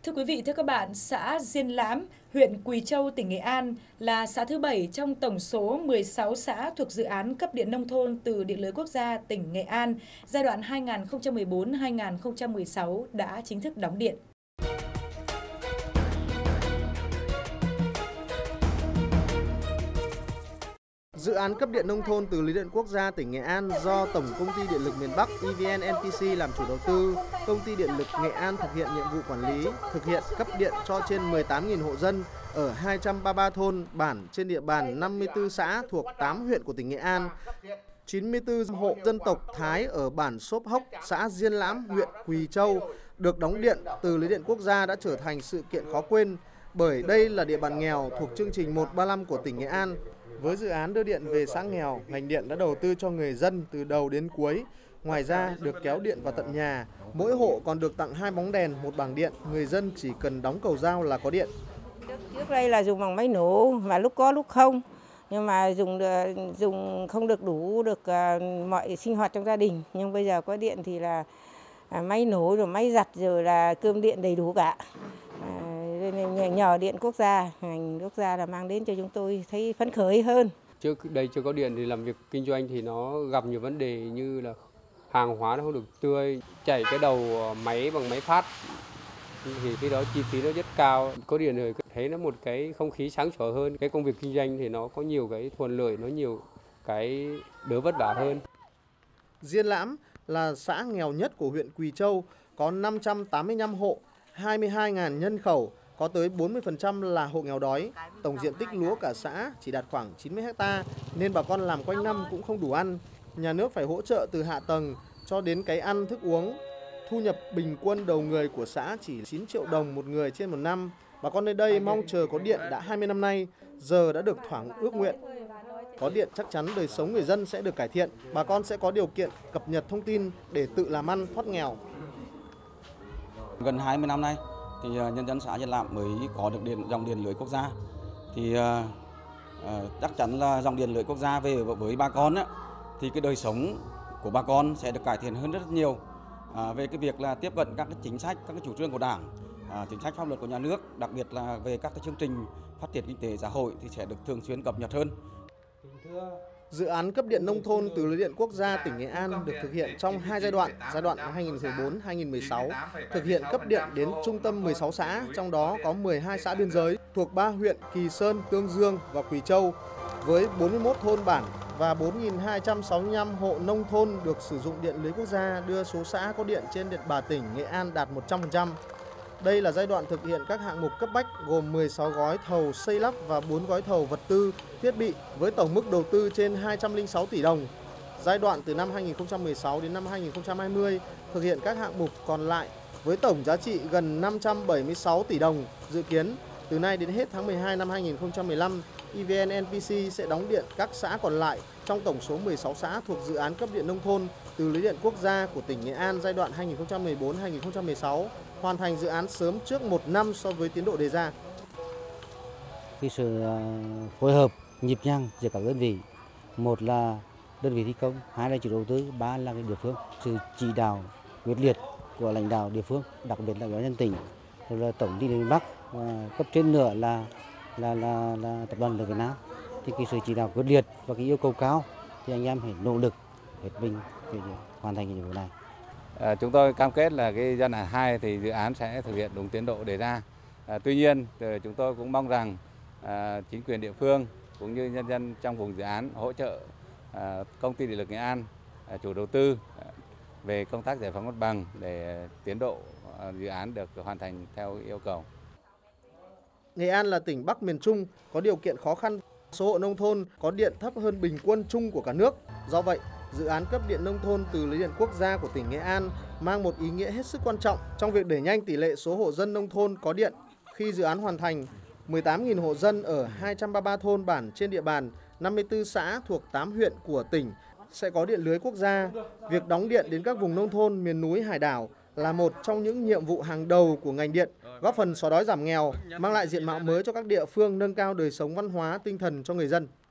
Thưa quý vị, thưa các bạn, xã Diên Lãm, huyện Quỳ Châu, tỉnh Nghệ An là xã thứ 7 trong tổng số 16 xã thuộc dự án cấp điện nông thôn từ Điện lưới Quốc gia tỉnh Nghệ An giai đoạn 2014-2016 đã chính thức đóng điện. Dự án cấp điện nông thôn từ Lưới điện Quốc gia tỉnh Nghệ An do Tổng Công ty Điện lực miền Bắc EVN NPC làm chủ đầu tư, Công ty Điện lực Nghệ An thực hiện nhiệm vụ quản lý, thực hiện cấp điện cho trên 18.000 hộ dân ở 233 thôn bản trên địa bàn 54 xã thuộc 8 huyện của tỉnh Nghệ An. 94 hộ dân tộc Thái ở bản Xốp Hốc, xã Diên Lãm, huyện Quỳ Châu được đóng điện từ Lưới điện Quốc gia đã trở thành sự kiện khó quên bởi đây là địa bàn nghèo thuộc chương trình 135 của tỉnh Nghệ An. Với dự án đưa điện về xã nghèo, ngành điện đã đầu tư cho người dân từ đầu đến cuối. Ngoài ra, được kéo điện vào tận nhà, mỗi hộ còn được tặng 2 bóng đèn, 1 bảng điện. Người dân chỉ cần đóng cầu dao là có điện. Trước đây là dùng bằng máy nổ và lúc có lúc không. Nhưng mà dùng không được đủ được mọi sinh hoạt trong gia đình. Nhưng bây giờ có điện thì là máy nổ rồi máy giặt rồi là cơm điện đầy đủ cả. Nhờ điện quốc gia, ngành quốc gia là mang đến cho chúng tôi thấy phấn khởi hơn. Trước đây chưa có điện thì làm việc kinh doanh thì nó gặp nhiều vấn đề như là hàng hóa nó không được tươi, chảy cái đầu máy bằng máy phát thì khi đó chi phí nó rất cao. Có điện rồi thấy nó một cái không khí sáng sủa hơn, cái công việc kinh doanh thì nó có nhiều cái thuận lợi, nó nhiều cái đỡ vất vả hơn. Diên Lãm là xã nghèo nhất của huyện Quỳ Châu, có 585 hộ, 22.000 nhân khẩu, có tới 40% là hộ nghèo đói. Tổng diện tích lúa cả xã chỉ đạt khoảng 90 ha nên bà con làm quanh năm cũng không đủ ăn. Nhà nước phải hỗ trợ từ hạ tầng cho đến cái ăn thức uống. Thu nhập bình quân đầu người của xã chỉ 9 triệu đồng một người trên một năm. Bà con nơi đây mong chờ có điện đã 20 năm nay, giờ đã được thỏa ước nguyện. Có điện chắc chắn đời sống người dân sẽ được cải thiện, bà con sẽ có điều kiện cập nhật thông tin để tự làm ăn thoát nghèo. Gần 20 năm nay thì nhân dân xã Diên Lãm mới có được dòng điện lưới quốc gia. Thì chắc chắn là dòng điện lưới quốc gia về với bà con thì cái đời sống của bà con sẽ được cải thiện hơn rất nhiều. Về cái việc là tiếp cận các cái chính sách, các cái chủ trương của Đảng, chính sách pháp luật của nhà nước, đặc biệt là về các cái chương trình phát triển kinh tế xã hội thì sẽ được thường xuyên cập nhật hơn. Dự án cấp điện nông thôn từ Lưới điện Quốc gia tỉnh Nghệ An được thực hiện trong 2 giai đoạn 2014-2016, thực hiện cấp điện đến trung tâm 16 xã, trong đó có 12 xã biên giới thuộc 3 huyện Kỳ Sơn, Tương Dương và Quỳ Châu, với 41 thôn bản và 4.265 hộ nông thôn được sử dụng điện lưới quốc gia, đưa số xã có điện trên địa bàn tỉnh Nghệ An đạt 100%. Đây là giai đoạn thực hiện các hạng mục cấp bách gồm 16 gói thầu xây lắp và 4 gói thầu vật tư, thiết bị với tổng mức đầu tư trên 206 tỷ đồng. Giai đoạn từ năm 2016 đến năm 2020 thực hiện các hạng mục còn lại với tổng giá trị gần 576 tỷ đồng. Dự kiến từ nay đến hết tháng 12 năm 2015, EVN NPC sẽ đóng điện các xã còn lại trong tổng số 16 xã thuộc dự án cấp điện nông thôn từ Lưới điện Quốc gia của tỉnh Nghệ An giai đoạn 2014-2016, hoàn thành dự án sớm trước 1 năm so với tiến độ đề ra. Cái sự phối hợp nhịp nhàng giữa các đơn vị, một là đơn vị thi công, hai là chủ đầu tư, ba là cái địa phương, sự chỉ đạo quyết liệt của lãnh đạo địa phương, đặc biệt là ủy ban nhân tỉnh, rồi là tổng ty điện miền Bắc, và cấp trên nữa là tập đoàn Điện lực Việt Nam. Thì cái sự chỉ đạo quyết liệt và cái yêu cầu cao thì anh em phải nỗ lực hết mình để hoàn thành cái nhiệm vụ này. Chúng tôi cam kết là cái giai đoạn 2 thì dự án sẽ thực hiện đúng tiến độ đề ra. Tuy nhiên chúng tôi cũng mong rằng chính quyền địa phương cũng như nhân dân trong vùng dự án hỗ trợ Công ty Điện lực Nghệ An, chủ đầu tư về công tác giải phóng mặt bằng để tiến độ dự án được hoàn thành theo yêu cầu. Nghệ An là tỉnh Bắc miền Trung có điều kiện khó khăn, số hộ nông thôn có điện thấp hơn bình quân chung của cả nước. Do vậy, dự án cấp điện nông thôn từ Lưới điện Quốc gia của tỉnh Nghệ An mang một ý nghĩa hết sức quan trọng trong việc đẩy nhanh tỷ lệ số hộ dân nông thôn có điện. Khi dự án hoàn thành, 18.000 hộ dân ở 233 thôn bản trên địa bàn 54 xã thuộc 8 huyện của tỉnh sẽ có điện lưới quốc gia. Việc đóng điện đến các vùng nông thôn, miền núi, hải đảo là một trong những nhiệm vụ hàng đầu của ngành điện, góp phần xóa đói giảm nghèo, mang lại diện mạo mới cho các địa phương, nâng cao đời sống văn hóa, tinh thần cho người dân.